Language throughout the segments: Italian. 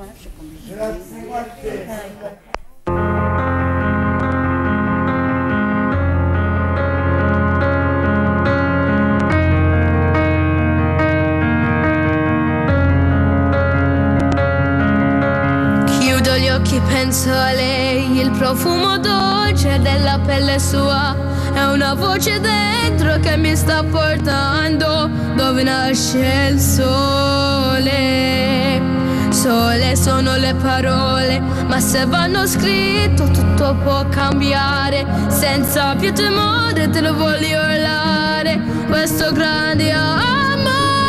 Grazie, guarda. Chiudo gli occhi, penso a lei, il profumo dolce della pelle sua, è una voce dentro che mi sta portando dove nasce il sole. Sole sono le parole, ma se vanno scritto tutto può cambiare. Senza più timore te lo voglio urlare, questo grande amore,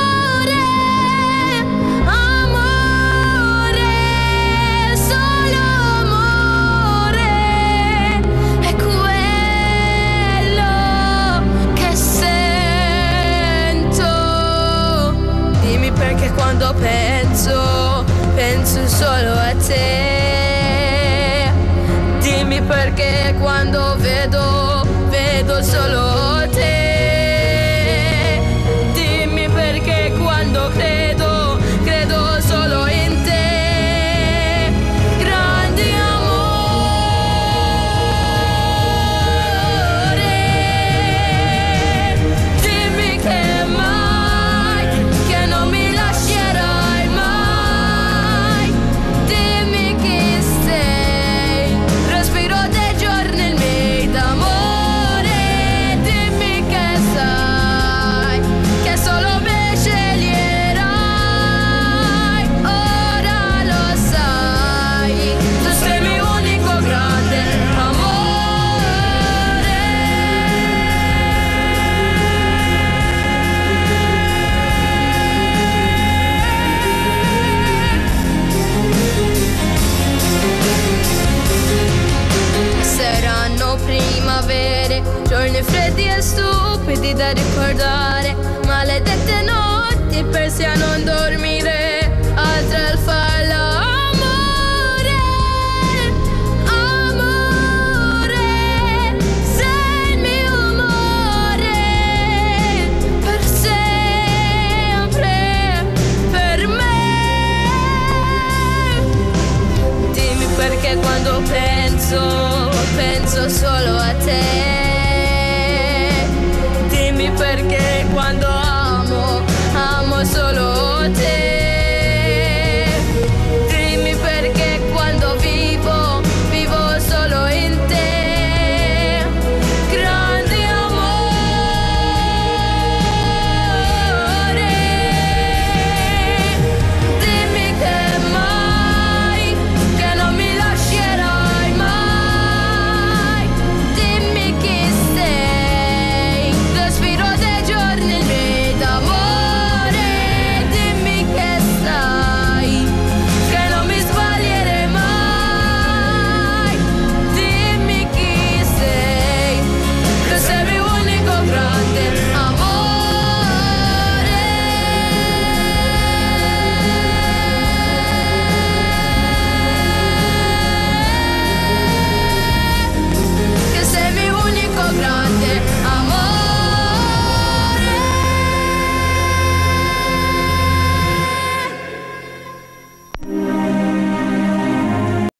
amore, solo amore, è quello che sento. Dimmi perché quando penso solo a te. Dimmi perché quando vedo solo te. Dimmi perché quando credo solo in te. Grande amore, dimmi che mai, che non mi lascerai mai. Dimmi chi sei, respiro dei giorni il mio d'amore. Dimmi che sai, che solo me sceglierai. Ora lo sai, tu sei il mio unico grande amore. Saranno primavere, giorni freddi e stupidi da ricordare, maledette notti persi a non dormire, altre al farlo. Amore, amore, sei il mio amore, per sempre, per me. Dimmi perché quando penso solo a te.